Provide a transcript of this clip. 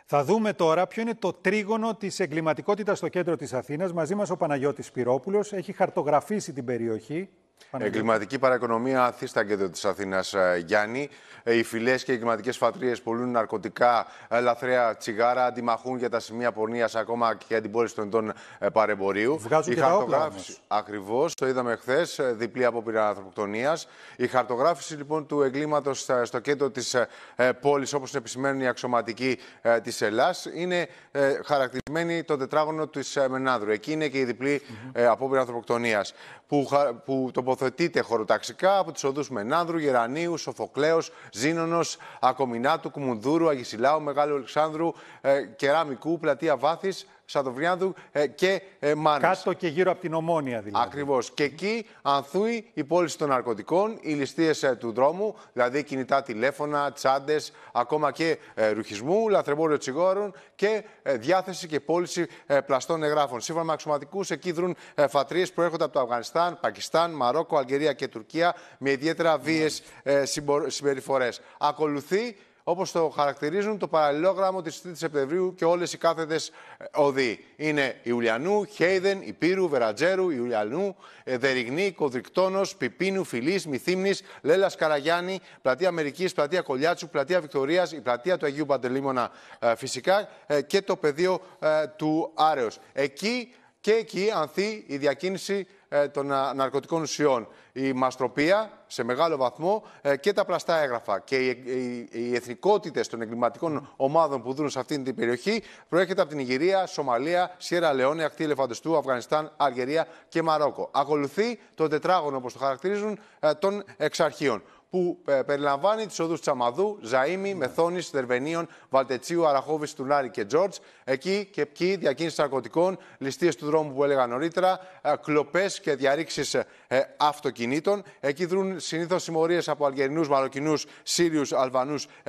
Θα δούμε τώρα ποιο είναι το τρίγωνο της εγκληματικότητας στο κέντρο της Αθήνας. Μαζί μας ο Παναγιώτης Σπυρόπουλος έχει χαρτογραφήσει την περιοχή. Εγκληματική παραοικονομία Athns στα κέντρα της Αθήνας, Γιάννη. Οι φυλές και οι εγκληματικές φατρίες πουλούν ναρκωτικά, λαθρέα τσιγάρα, αντιμαχούν για τα σημεία πορνείας, ακόμα και για την πώληση των ειδών παρεμπορίου. Βγάζουν και τα όπλα όμως. Ακριβώς, το είδαμε χθες, διπλή απόπειρα ανθρωποκτονίας. Η χαρτογράφηση λοιπόν του εγκλήματος στο κέντρο της πόλης, όπως επισημαίνουν οι αξιωματικοί της Ελλάς, είναι χαρακτηρισμένη το τετράγωνο της Μενάνδρου. Εκεί είναι και η διπλή απόπειρα ανθρωποκτονίας, που τοποθετείται χωροταξικά από τις οδούς Μενάνδρου, Γερανίου, Σοφοκλέως, Ζήνωνος, Ακομινάτου, Κουμουνδούρου, Αγισιλάου, Μεγάλου Αλεξάνδρου, Κεράμικου, Πλατεία Βάθης, Σαδοβριάνδου και Μάνας. Κάτω και γύρω από την Ομόνια δηλαδή. Ακριβώς. Και εκεί ανθούει η πώληση των ναρκωτικών, οι ληστείες του δρόμου, δηλαδή κινητά τηλέφωνα, τσάντες, ακόμα και ρουχισμού, λαθρεμπόριο τσιγάρων και διάθεση και πώληση πλαστών εγγράφων. Σύμφωνα με αξιωματικούς, εκεί δρούν φατρίες που προέρχονται από το Αφγανιστάν, Πακιστάν, Μαρόκο, Αλγερία και Τουρκία με ιδιαίτερα βίαιες συμπεριφορές. Ακολουθεί, όπως το χαρακτηρίζουν, το παραλληλόγραμμο της 3ης Σεπτεμβρίου και όλες οι κάθετες οδοί. Είναι Ιουλιανού, Χέιδεν, Υπήρου, Βερατζέρου, Ιουλιανού, Δεριγνή, Κοδρικτόνος, Πιπίνου, Φιλής, Μυθύμνης, Λέλας Καραγιάννη, Πλατεία Αμερικής, Πλατεία Κολιάτσου, Πλατεία Βικτωρίας, η Πλατεία του Αγίου Παντελεήμωνα φυσικά και το πεδίο του Άρεως. Εκεί ανθεί η διακίνηση των ναρκωτικών ουσιών, η μαστροπία σε μεγάλο βαθμό και τα πλαστά έγγραφα. Και οι εθνικότητες των εγκληματικών ομάδων που δρούν σε αυτήν την περιοχή προέρχεται από την Νιγηρία, Σομαλία, Σιέρα Λεόνε, Ακτή Ελεφαντοστού, Αφγανιστάν, Αλγερία και Μαρόκο. Ακολουθεί το τετράγωνο, όπως το χαρακτηρίζουν, των εξαρχείων, που περιλαμβάνει τις οδούς Τσαμαδού, Ζαΐμι, Μεθόνης, Δερβενίων, Βαλτετσίου, Αραχώβης, Τουλάρη και Τζόρτζ. Εκεί και εκεί διακίνηση ναρκωτικών, ληστείες του δρόμου που έλεγα νωρίτερα, κλοπές και διαρρήξεις αυτοκινήτων. Εκεί δρούν συνήθως συμμορίες από Αλγερινούς, Μαροκινούς, Σύριους, Αλβανούς